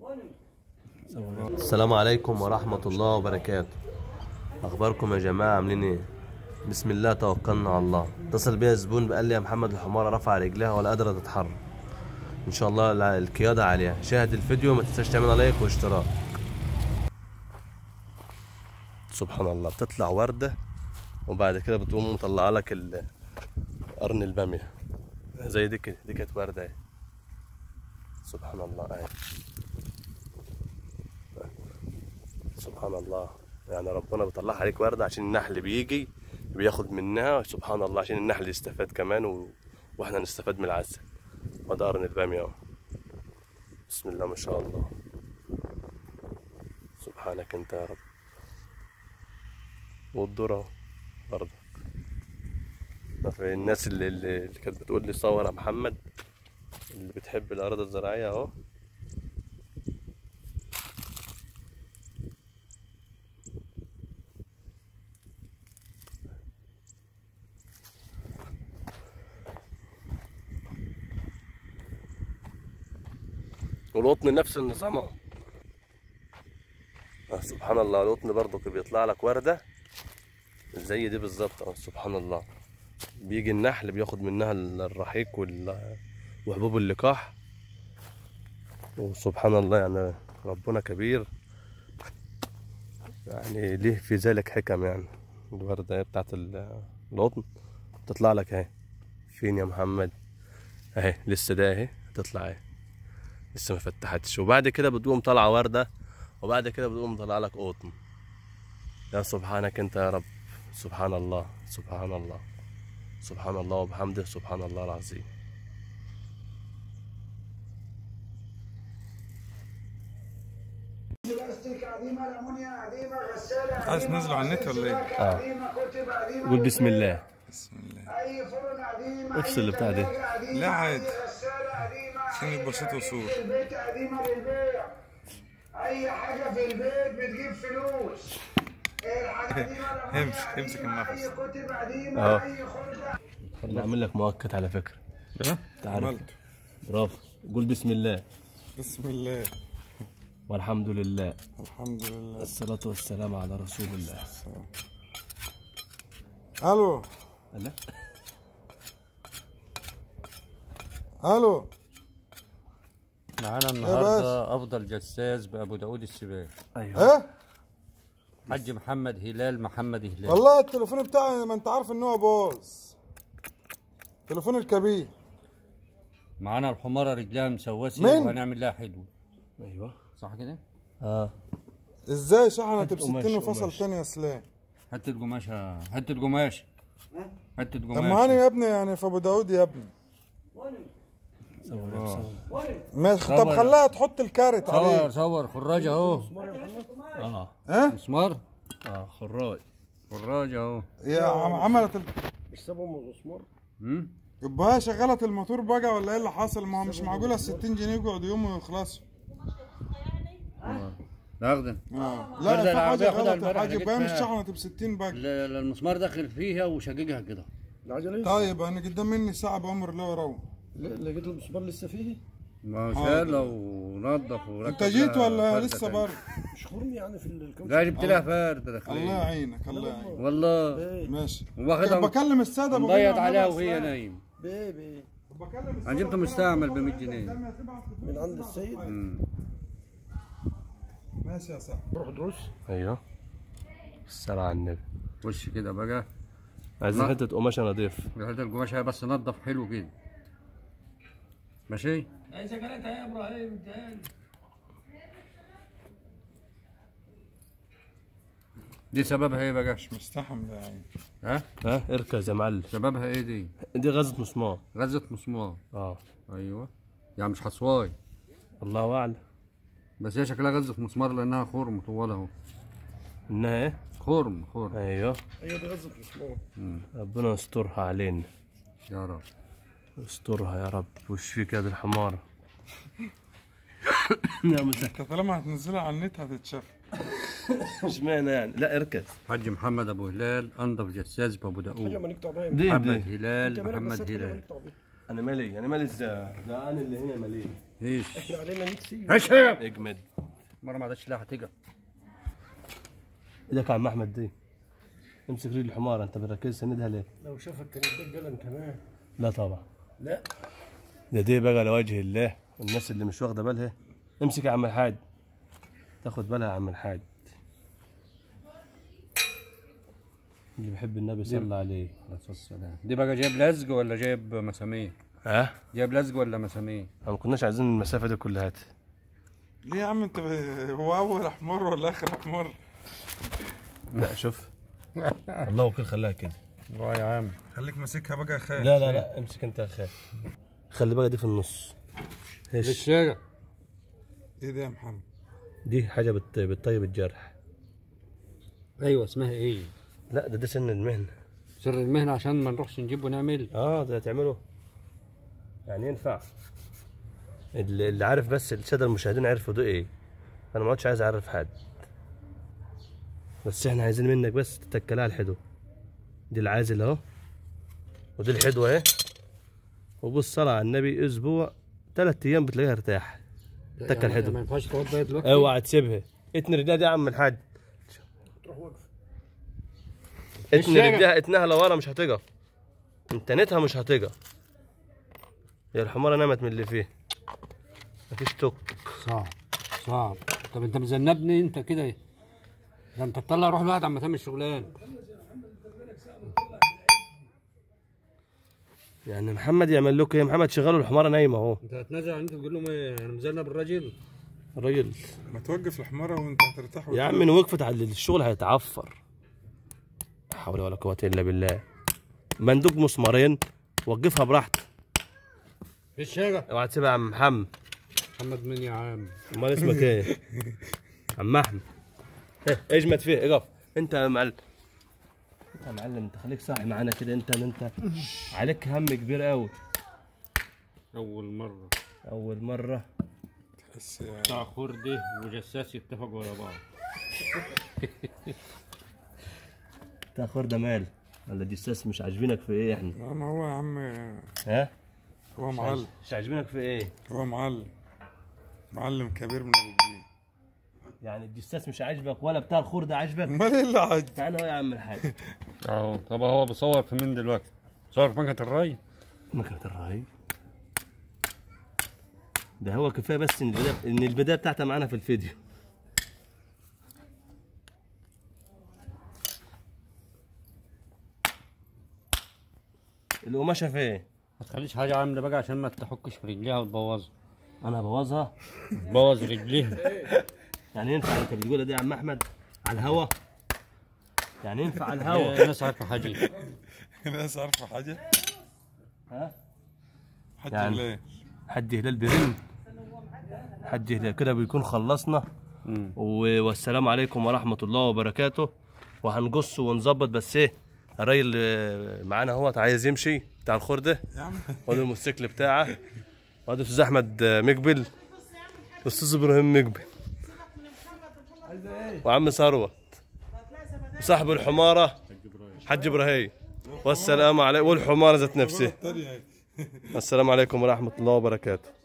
السلام عليكم ورحمة الله وبركاته. أخباركم يا جماعة، عاملين إيه؟ بسم الله توكلنا على الله. اتصل بيا زبون قال لي يا محمد الحمارة رفع رجلها ولا قادرة تتحرك. إن شاء الله القيادة عليها. شاهد الفيديو، ما تنساش تعمل لايك واشتراك. سبحان الله، بتطلع وردة وبعد كده بتقوم مطلعة لك قرن البامية زي دي كده. دي كانت وردة اهي. سبحان الله اهي. سبحان الله، يعني ربنا بيطلع عليك وردة عشان النحل بيجي بياخد منها. سبحان الله، عشان النحل يستفاد كمان واحنا نستفاد من العسل. وده قرن البامية اهو. بسم الله ما شاء الله. سبحانك انت يا رب. والذرة برضك. الناس اللي كانت بتقول لي صور يا محمد، اللي بتحب الأراضي الزراعية اهو. والقطن نفس النظام اهو. سبحان الله، القطن برضك بيطلع لك وردة زي دي بالظبط اهو. سبحان الله، بيجي النحل بياخد منها الرحيق وحبوب اللقاح. وسبحان الله، يعني ربنا كبير، يعني ليه في ذلك حكم. يعني الوردة اهي بتاعت القطن تطلع لك اهي. فين يا محمد؟ اهي لسه ده اهي تطلع اهي، لسه ما فتحتش. وبعد كده بتقوم طالعه ورده، وبعد كده بتقوم طالع لك قطن. يا سبحانك انت يا رب. سبحان الله، سبحان الله، سبحان الله وبحمده. سبحان الله العظيم. عايز تنزله على النت ولا ايه؟ قول بسم الله. بسم الله. افصل البتاع دي. لا عادي، عشان يبقى صوت وصور. البيت قديمة للبيع. أي حاجة في البيت بتجيب فلوس. امسك النفس. أي كتب قديمة، أي خردة. انا اعمل لك مؤقت على فكره. ايه؟ عملته. برافو. قول بسم الله. بسم الله والحمد لله. الحمد لله. الصلاة والسلام على رسول الله. الو. لا. الو. معانا النهارده افضل جساس بابو داود السباعي. ايوه. ايه؟ حاج محمد هلال هلال. والله التليفون بتاعي ما انت عارف ان هو باظ. التليفون الكبير. معانا الحماره رجلها مسوسه مين؟ وهنعمل لها حدوه. ايوه صح كده؟ ازاي شحنت ب 60 قماش. وفصل تاني يا اسلام؟ حته قماشه، حته قماشه، حته طب قماشه. ما انا يا ابني يعني في ابو داود يا ابني. ماشي. طب صور. خليها تحط الكارت صور عليه. صور خراج اهو. ها؟ مسمار. خراج. خراج اهو. يا عملت بيحسبهم مسمار. يبقى هي شغلت الموتور بقى ولا ايه اللي حاصل؟ ما هو مش معقوله ال 60 جنيه يقعدوا يوم ويخلصوا. ناخدها. لا في حاجه خدها غلط يا البارح، حاج. يبقى هي مش لقيتها. شحنت ب 60 بقى. المسمار داخل فيها وشققها كده. العجلة طيب انا قدام مني ساعه بامر الله وروح. لقيت المسمار لسه فيه؟ ما هو شالها ونظف وركب. انت جيت لها ولا فردة لسه تانية. بره؟ مش خرم يعني في الكوتش. لا جبت لها فرده داخليه. الله يعينك الله يعينك. والله ماشي. واخدها بكلم الساده بقول مضيط لهم عليها بس وهي لا. نايم. بيه بكلم انا جبته مستعمل ب 100 جنيه. من عند السيد. ماشي يا صاحبي. روح دروس. ايوه. الصلاة على النبي. وش كده بقى. عايزين حتة قماشة نضيف. الحته القماشه بس نضف حلو كده. ماشي. عايزة كانت يا ابراهيم تاني. دي سببها ايه بقى؟ مش مستحم ده يعني. ها؟ اركز يا معلم. سببها ايه دي؟ دي غزة مسمار. غزة مسمار. ايوه. يعني مش حصواي. الله اعلم. بس هي شكلها غزة مسمار لانها خرم طوال اهو. انها ايه؟ خرم. ايوه. هي دي غزة مسمار. ربنا يسترها علينا. يا رب. استرها يا رب. وش فيك يا دي الحمارة؟ يا مسهل. انت طالما هتنزلها على النت هتتشاف. اشمعنى يعني؟ لا اركز. حاج محمد ابو هلال انضف جساس بابو حاجة داوود. ما نقطع بيها. دي محمد دي هلال محمد هلال. انا مالي ازاي؟ ده انا اللي هنا مالي. ايش علينا نكسي. ايش هي اجمد. مره ما عادش لا هتيجي. ايدك يا عم احمد دي. امسك رجل الحمار، انت بتركز سندها ليه؟ لو شافك كان يديك قلم كمان. لا طبعا. لا دي بقى لوجه الله والناس اللي مش واخده بالها. امسك يا عم الحاج. تاخد بالها يا عم الحاج. اللي بيحب النبي صلى عليه. دي بقى جايب لزق ولا جايب مسامير؟ ها؟ جايب لزق ولا مسامير؟ ما كناش عايزين المسافه دي كلها. ليه يا عم انت هو اول حمار ولا اخر حمار؟ لا شوف. الله وكيل خلاها كده. يا عم خليك ماسكها بقى يا خالد. لا امسك انت يا خالد. خلي بقى دي في النص. ايش؟ الشارع. ايه ده يا محمد؟ دي حاجه بتطيب الجرح. ايوه اسمها ايه؟ لا ده سن المهنه. سر المهنه عشان ما نروحش نجيب ونعمل. ده تعمله يعني ينفع. اللي عارف بس الساده المشاهدين عرفوا ده ايه. انا ما عادش عايز اعرف حد، بس احنا عايزين منك بس تتكلها على الحدو. دي العازل اهو، ودي الحدوه اهي. وبص صلاه على النبي، اسبوع 3 ايام بتلاقيها ارتاح. تكل الحدو. ما ينفعش تقعد بقى دلوقتي. اوعى تسيبها. اتني رجلها دي يا عم الحاج. تروح واقف. اتني رجلها، اتنها لورا مش هتقف. انت نتها مش هتقف. يا الحمارة نامت من اللي فيه. مفيش توك. صعب. طب انت مذنبني انت كده. ده انت تطلع روح الواحد عم تعمل شغلان. يعني محمد يعمل لكم ايه؟ محمد شغاله الحمارة نايمة اهو. انت هتنازل عن انت تقول لهم ايه؟ انا مذنب الراجل. الراجل ما توقف الحمارة وانت هترتاح. يا عم ان وقفت على الشغل هيتعفر. لا حول ولا قوة الا بالله. مندوب مسمارين وقفها براحتك. في الشارع. اوعى تسيبها يا عم محمد. محمد مين يا عم؟ امال اسمك ايه؟ عم احمد. اجمد فيه، اقف. انت يا معلم. انت يا معلم، انت خليك صاحي معانا كده. انت عليك هم كبير قوي. اول مرة تحس بتاع خردي وجساس يتفقوا ورا بعض. بتاع خردة مال ولا جساس؟ مش عاجبينك في ايه احنا؟ ما هو يا عم. ها؟ هو معلم. مش عاجبينك في ايه؟ هو معلم كبير من ابو الدين. يعني الجساس مش عاجبك ولا بتاع الخردة عاجبك؟ امال ايه اللي عاجبك؟ تعالى اهو يا عم الحاج. اهو. طب هو بيصور في مين دلوقتي؟ صور في مكنة الري. مكنة الري ده هو كفايه بس ان البدايه بتاعتها معانا في الفيديو. القماشه فين؟ ما تخليش حاجة عاملة بقى عشان ما تحكش في رجليها وتبوظها. انا هبوظها؟ تبوظ رجليها. يعني ينفع انت بتقولها دي يا عم احمد على الهوا؟ يعني ينفع على الهوا؟ الناس عارفة حاجة. الناس عارفة حاجة؟ ها؟ حد يعني هلال. حد هلال بيرن. حد هلال كده بيكون خلصنا. والسلام عليكم ورحمة الله وبركاته. وهنقص ونظبط بس ايه، الراجل معانا اهوت عايز يمشي بتاع الخردة. وادي الموتوسيكل بتاعه. وادي استاذ احمد مقبل، استاذ ابراهيم مقبل، وعم ثروت، وصاحب الحمارة حج ابراهيم. والسلام عليكم. والحمارة ذات نفسها. السلام عليكم ورحمة الله وبركاته.